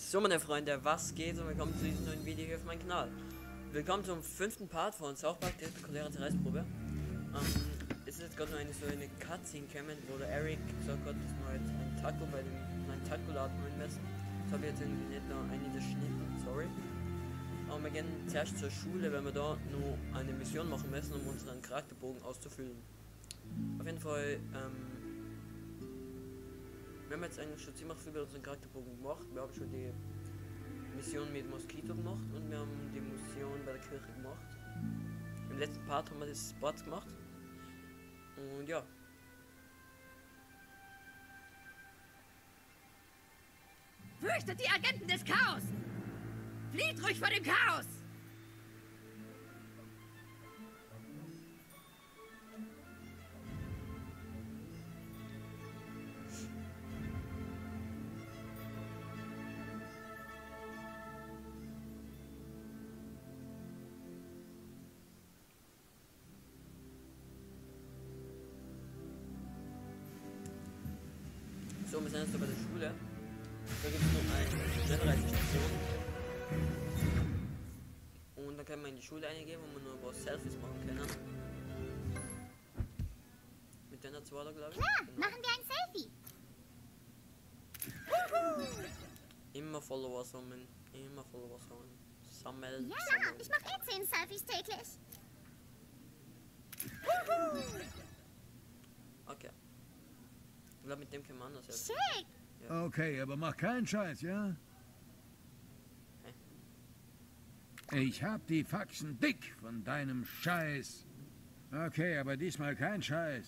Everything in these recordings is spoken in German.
So meine Freunde, was geht und willkommen zu diesem neuen Video hier auf meinem Kanal. Willkommen zum 5. Part von South Park, der spektakulären Zerreißprobe. Es ist jetzt gerade noch so eine Cutscene gekommen, wo der Eric gesagt hat, dass wir jetzt einen Taco bei dem neuen Taco-Laden holen müssen. Das habe ich jetzt irgendwie nicht noch einiges geschnitten, sorry. Aber wir gehen zuerst zur Schule, weil wir da noch eine Mission machen müssen, um unseren Charakterbogen auszufüllen. Auf jeden Fall, wir haben jetzt eigentlich schon ziemlich viel bei unseren Charakterbogen gemacht. Wir haben schon die Mission mit Moskito gemacht und wir haben die Mission bei der Kirche gemacht. Im letzten Part haben wir das Sport gemacht. Und ja. Fürchtet die Agenten des Chaos! Flieht ruhig vor dem Chaos! So, wir sind jetzt bei der Schule. Da gibt es noch eine Schnellreisestation. Und dann können wir in die Schule eingehen, wo wir noch ein paar Selfies machen können. Mit deiner zwei da, glaube ich. Klar, Genau. machen wir ein Selfie. Immer Follower sammeln. Immer Follower sammeln. Sammeln. Ja, sammeln. ich mache 10 Selfies täglich. Okay. Ich glaube, mit dem kann man anders helfen. Schick. Okay, aber mach keinen Scheiß, ja? Ich hab die Faxen dick von deinem Scheiß. Okay, aber diesmal kein Scheiß.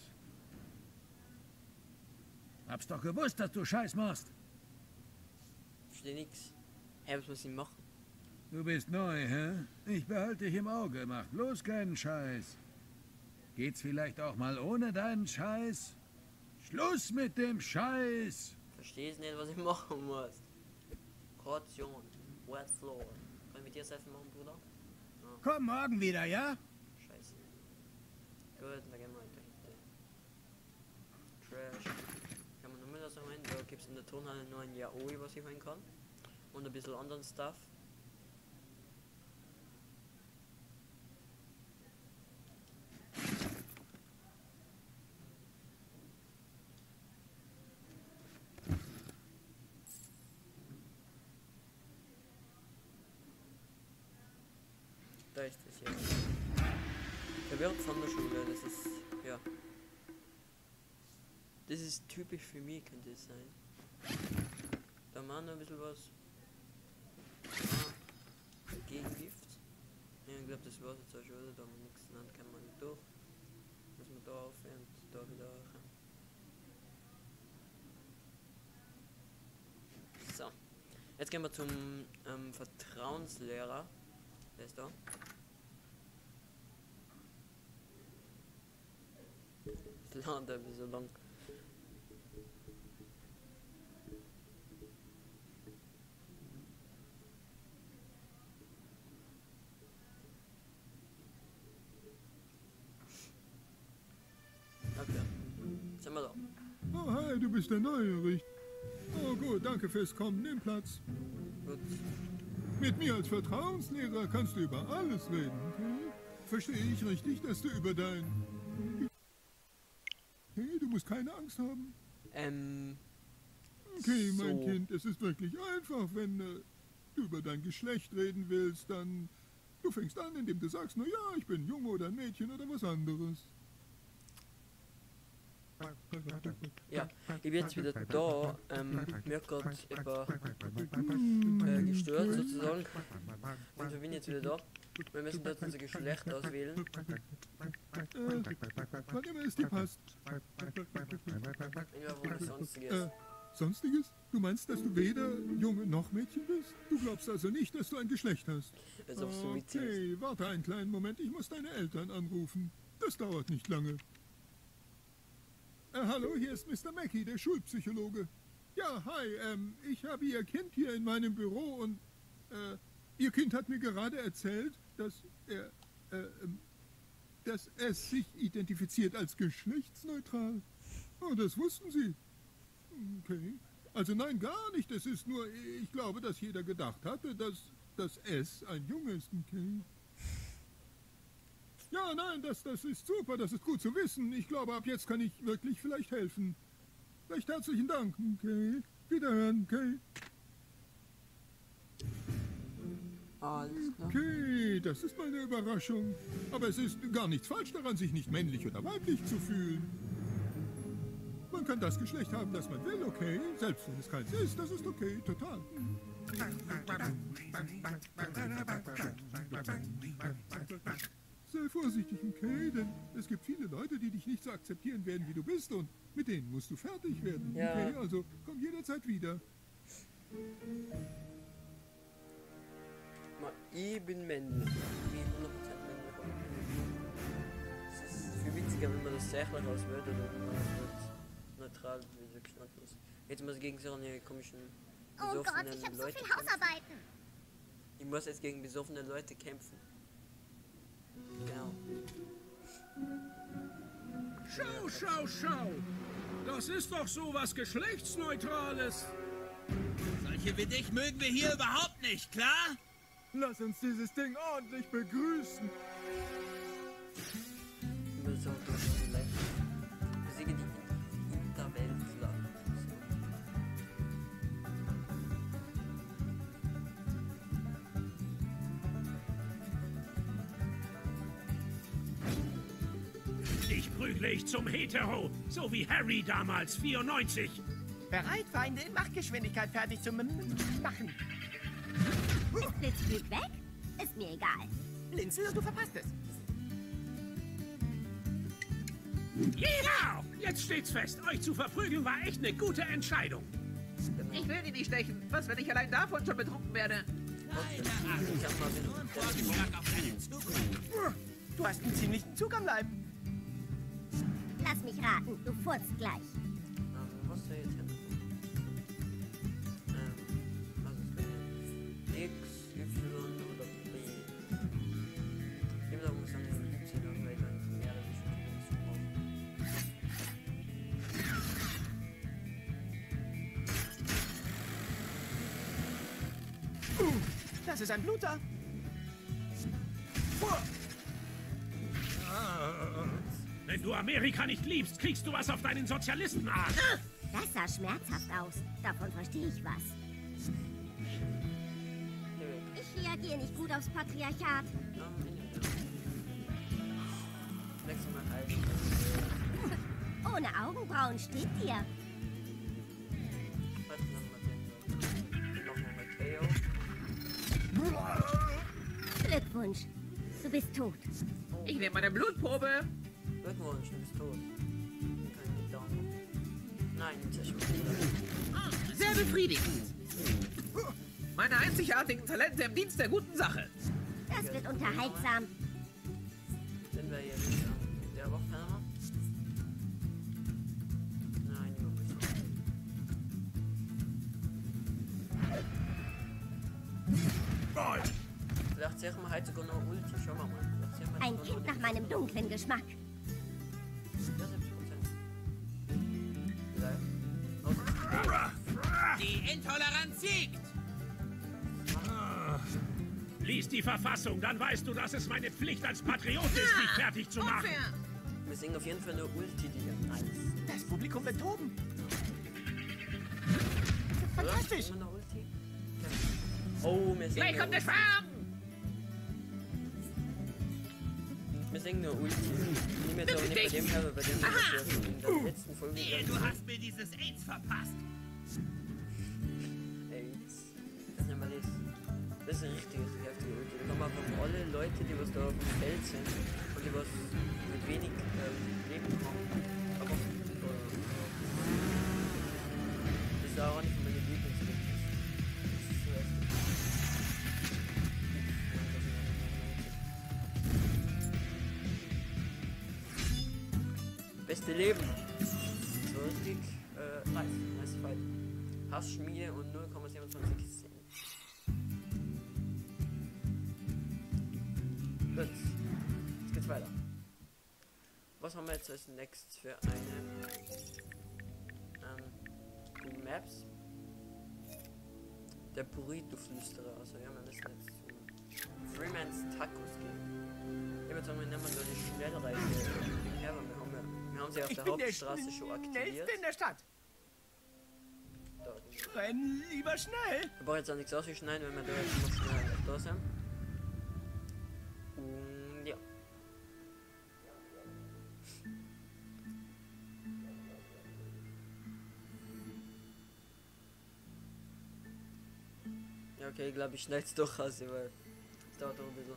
Hab's doch gewusst, dass du Scheiß machst. Verstehe nix. Hey, was muss ich machen? Du bist neu, hä? Ich behalte dich im Auge, mach bloß keinen Scheiß. Geht's vielleicht auch mal ohne deinen Scheiß? Schluss mit dem Scheiß! Verstehst nicht, was ich machen muss. Kaution. Wet Floor. Kann ich mit dir Selfie machen, Bruder? Komm morgen wieder, ja? Scheiße. Gut, dann gehen wir weiter hinten. Trash. Kann man nur Müll sammeln. Da gibt es in der Turnhalle nur ein Yaoi, was ich holen kann. Und ein bisschen anderen Stuff. Da ist es jetzt. Der Wirt von der Schule, das ist, ja. Das ist typisch für mich, könnte es sein. Da machen wir ein bisschen was. Gegengift. Ja, ich glaube, das war jetzt auch schon, oder? Da haben wir nichts genannt, kann man nicht durch. Muss man da auf und da wieder rein. So. Jetzt gehen wir zum Vertrauenslehrer. Der ist da. Das dauert ein bisschen lang. Okay. Sind wir da. Oh, hi, du bist der Neue, richtig? Oh, gut, danke fürs Kommen. Nimm Platz. Gut. Mit mir als Vertrauenslehrer kannst du über alles reden. Okay? Verstehe ich richtig, dass du über dein... Hey, du musst keine Angst haben. Okay, mein so. Kind, es ist wirklich einfach, wenn du über dein Geschlecht reden willst, dann... Du fängst an, indem du sagst, na ja, ich bin Junge oder ein Mädchen oder was anderes. Ja, ich bin jetzt wieder da. Mir hat gerade gestört sozusagen. Und wir sind jetzt wieder da. Wir müssen dort unser Geschlecht auswählen. Wann immer es dir passt. Ja, wo sonstiges. Sonstiges? Du meinst, dass du weder Junge noch Mädchen bist? Du glaubst also nicht, dass du ein Geschlecht hast? Als ob so witzig ist. Okay, warte einen kleinen Moment, ich muss deine Eltern anrufen. Das dauert nicht lange. Hallo, hier ist Mr. Mackey, der Schulpsychologe. Ja, hi, ich habe Ihr Kind hier in meinem Büro und, Ihr Kind hat mir gerade erzählt, dass dass es sich identifiziert als geschlechtsneutral. Oh, das wussten Sie. Okay. Also nein, gar nicht. Es ist nur, ich glaube, dass jeder gedacht hatte, dass das S ein Junge ist, okay? Ja, nein, das ist super, das ist gut zu wissen. Ich glaube, ab jetzt kann ich wirklich vielleicht helfen. Recht herzlichen Dank, okay? Wiederhören, okay? Alles klar. Okay, das ist mal eine Überraschung. Aber es ist gar nichts falsch daran, sich nicht männlich oder weiblich zu fühlen. Man kann das Geschlecht haben, das man will, okay? Selbst wenn es keins ist, das ist okay, total. Sei vorsichtig, okay? Denn es gibt viele Leute, die dich nicht so akzeptieren werden, wie du bist. Und mit denen musst du fertig werden, Ja. okay? Also komm jederzeit wieder. Mal, ich bin männlich. Ich bin 100% männlich. Es ist viel witziger, wenn man das sächlich auswählt oder wenn man das neutral wie so geschmacklos. Jetzt muss ich gegen so eine komischen Oh Gott, besoffenen ich habe so Leute viel kämpfen. Hausarbeiten. Ich muss jetzt gegen besoffene Leute kämpfen. Genau. Schau, schau, schau. Das ist doch so was Geschlechtsneutrales. Solche wie dich mögen wir hier überhaupt nicht, klar? Lass uns dieses Ding ordentlich begrüßen. Ich will so vielleicht besiege die Interweltler. Dich prügle ich zum Hetero, so wie Harry damals, 94. Bereit, Feinde in Machgeschwindigkeit fertig zu machen. Ist Blitzglück weg? Ist mir egal. Blinzel und du verpasst es. Genau! Jetzt steht's fest, euch zu verprügeln war echt eine gute Entscheidung. Ich will die nicht stechen. Was, wenn ich allein davon schon betrunken werde? Ich hab mal Du hast einen ziemlichen Zug am Leib. Lass mich raten, du furzt gleich. was soll jetzt hin? Also es wäre X, Y oder B. Ich würde sagen, Y, weil dann mehr oder weniger Das ist ein Bluter. Wenn du Amerika nicht liebst, kriegst du was auf deinen Sozialistenarsch. Das sah schmerzhaft aus. Davon verstehe ich was. Ich reagiere nicht gut aufs Patriarchat. Nächstes Mal halt. Ohne Augenbrauen steht dir. Warte nochmal KO. Glückwunsch. Du bist tot. Ich nehme meine Blutprobe. Glückwunsch, du bist tot. Kann ich nicht down. Nein, jetzt ist schon. Sehr befriedigend. Meine einzigartigen Talente im Dienst der guten Sache. Das wird unterhaltsam. Sind wir jetzt in der Woche noch? Nein, die Woche ist noch. Vielleicht sehen wir heute sogar noch Ulti. Schauen wir mal. Vielleicht sehen wir Ein sogar Kind noch nach meinem dunklen Geschmack. Ja, 70%. Vielleicht. Die Intoleranz siegt. Lies die Verfassung, dann weißt du, dass es meine Pflicht als Patriot ist, dich fertig zu machen. Unfair. Wir singen auf jeden Fall eine Ulti, die nice. Das Publikum wird toben. Oder? Fantastisch. Singen wir eine Ulti? Oh, wir singen Gleich eine kommt der Ulti. Schwarm. Wir singen eine Ulti. Nimm jetzt aber nicht bei dem her, bei dem wir in der letzten Folge Nee, du hast mir dieses AIDS verpasst. AIDS. Das nehmen wir das. Das ist eine richtig heftige Ulti. Da kommen einfach alle Leute, die was da auf dem Feld sind und die was mit wenig Leben haben. Aber das ist auch eine von meinen Lieblingsultis. Das ist so heftig. Beste Leben. So richtig nice Fight. Hassschmiede und 0,27 Cent. Gut, jetzt geht's weiter. Was haben wir jetzt als nächstes für eine Google Maps? Der Burrito-Flüsterer. Also ja, wir müssen jetzt zu Freemans Tacos gehen. Ich würde sagen, wir nehmen da die Schnellreise her, weil wir haben sie auf der Hauptstraße schon aktiviert. In der Stadt. Da, Renn lieber schnell. ich brauche jetzt auch nichts ausschneiden, wenn wir da jetzt noch schnell da sind. Und ja. Ja, okay, ich glaube, ich schneide es doch aus, weil es dauert doch ein bisschen.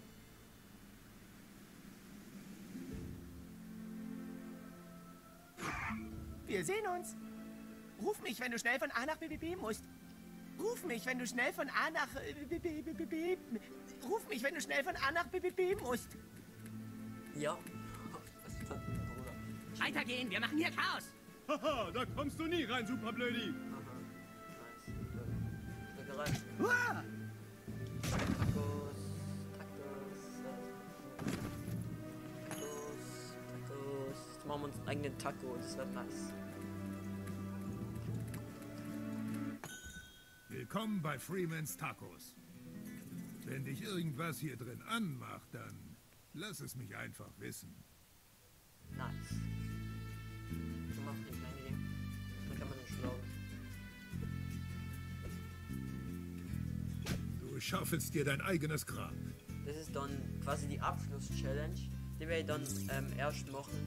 Wir sehen uns. Ruf mich, wenn du schnell von A nach BBB musst. Ruf mich, wenn du schnell von A nach BBB. Ruf mich, wenn du schnell von A nach BBB musst. Ja. Was ist das, Bruder? Weitergehen, wir machen hier Chaos. Haha, da kommst du nie rein, Superblödi. Aha. Nice. Schlägerei. Uah! Tacos. Jetzt machen wir uns einen eigenen Taco, das wird nice. Willkommen bei Freemans Tacos. Wenn dich irgendwas hier drin anmacht, dann lass es mich einfach wissen. Nice. So macht eine kleine Idee. Dann kann man den schlagen. Du schaufelst dir dein eigenes Grab. Das ist dann quasi die Abschluss-Challenge, die wir dann erst machen,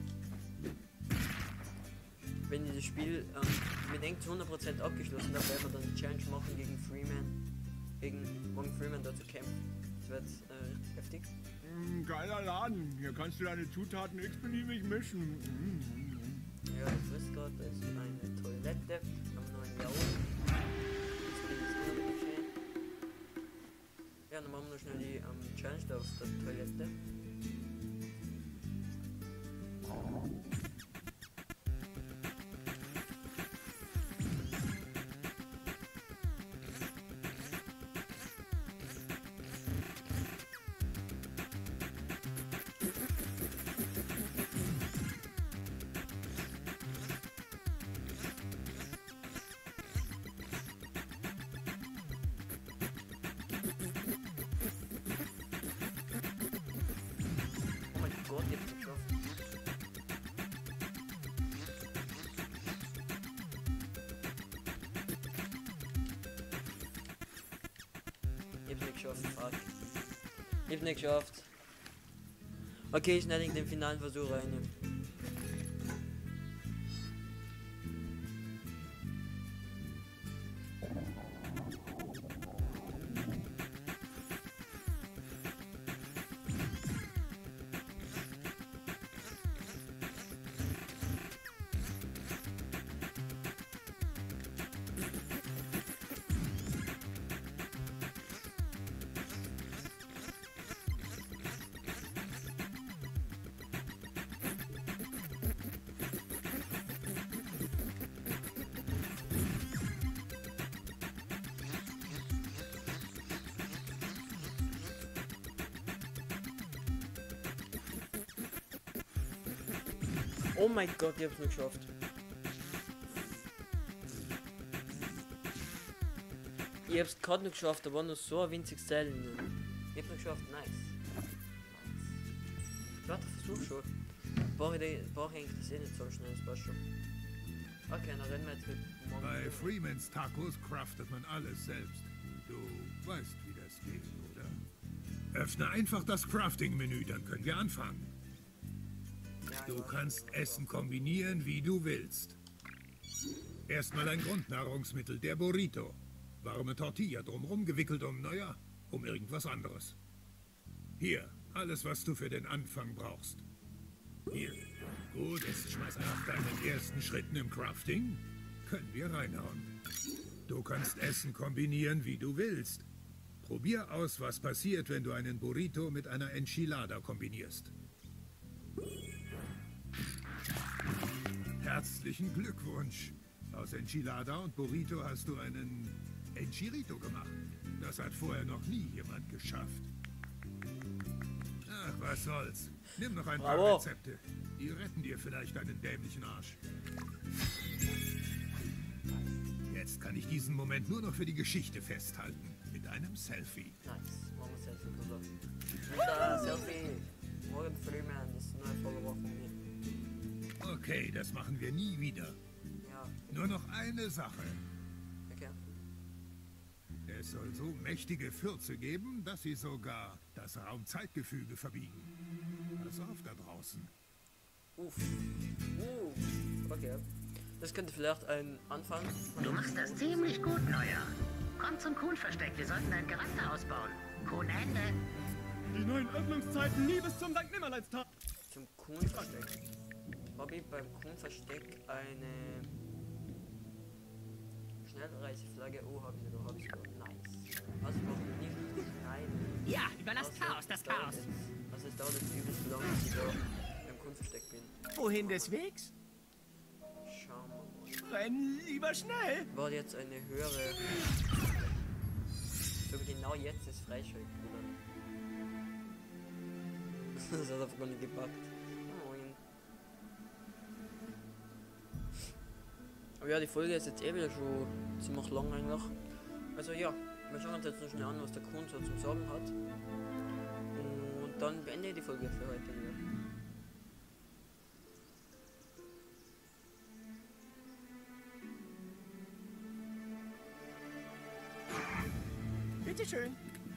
wenn das Spiel mit eng zu 100% abgeschlossen hat, werden wir dann die Challenge machen gegen Freeman, gegen Freeman da zu kämpfen. Das wird richtig heftig. Geiler Laden. Hier kannst du deine Zutaten x-beliebig mischen. Ja, ich weiß gerade, da ist eine Toilette, haben noch einen Jahrhundert. Ja, dann machen wir noch schnell die Challenge da auf der Toilette. Oh mein Gott, ich hab's geschafft. Ich hab's nicht geschafft, fuck. Ich hab's nicht geschafft. Okay, schnell in den finalen Versuch rein. Oh mein Gott, ich hab's nicht geschafft. Ich hab's gerade nicht geschafft, da war nur so ein winziges Teil. Ich hab's nicht geschafft, nice. Zweiter Versuch schon. Brauche ich eigentlich das eh nicht so schnell, das passt schon. Okay, dann rennen wir jetzt mit morgen. Bei Freemans Tacos craftet man alles selbst. Du weißt, wie das geht, oder? Öffne einfach das Crafting-Menü, dann können wir anfangen. Du kannst Essen kombinieren, wie du willst. Erstmal ein Grundnahrungsmittel, der Burrito. Warme Tortilla drumherum gewickelt naja, um irgendwas anderes. Hier, alles, was du für den Anfang brauchst. Hier. Gut, jetzt schmeiß nach deinen ersten Schritten im Crafting. Können wir reinhauen. Du kannst Essen kombinieren, wie du willst. Probier aus, was passiert, wenn du einen Burrito mit einer Enchilada kombinierst. Herzlichen Glückwunsch. Aus Enchilada und Burrito hast du einen Enchirito gemacht. Das hat vorher noch nie jemand geschafft. Ach, was soll's. Nimm noch ein paar Rezepte. Die retten dir vielleicht einen dämlichen Arsch. Jetzt kann ich diesen Moment nur noch für die Geschichte festhalten. Mit einem Selfie. Nice, machen wir Selfie, Bruder. Mit der Selfie. Morgen Freeman, das ist eine neue Follower von mir. Okay, das machen wir nie wieder. Ja, Nur noch eine Sache. okay. Es soll so mächtige Fürze geben, dass sie sogar das Raumzeitgefüge verbiegen. Pass auf da draußen. Uff. Okay. Das könnte vielleicht ein Anfang von Du machst das ziemlich gut, Neuer. Komm zum Kuhn-Versteck, wir sollten deinen Charakter ausbauen. Kuhn Ende. Die neuen Öffnungszeiten nie bis zum St. Nimmerleinstag. Zum Kuhn-Versteck. Habe ich beim Kuhn-Versteck eine Schnellreiseflagge? Oh, habe ich sogar, Nice. Also noch nicht schneiden. Ja, überlasst Chaos, das Chaos. Also es dauert jetzt übelst lang, bis ich da beim Kuhn-Versteck bin. Wohin des Wegs? Schauen wir mal. Renn lieber schnell. War jetzt eine höhere. So genau jetzt ist freischalten, oder? Das hat einfach gar nicht gepackt. Moin. Aber ja, die Folge ist jetzt eh wieder schon ziemlich lang eigentlich. Also ja, wir schauen uns jetzt noch schnell an, was der Kuhn so zum Sagen hat. Und dann beende ich die Folge für heute wieder. Bitteschön.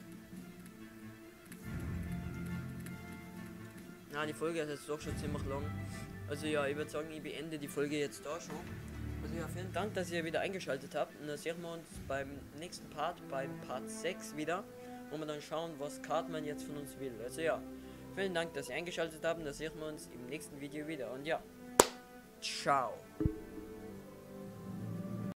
Ja, die Folge ist jetzt doch schon ziemlich lang. Also ja, ich würde sagen, ich beende die Folge jetzt da schon. Also ja, vielen Dank, dass ihr wieder eingeschaltet habt. Und dann sehen wir uns beim nächsten Part, beim Part 6 wieder, wo wir dann schauen, was Cartman jetzt von uns will. Also ja, vielen Dank, dass ihr eingeschaltet habt. Und dann sehen wir uns im nächsten Video wieder. Und ja, ciao.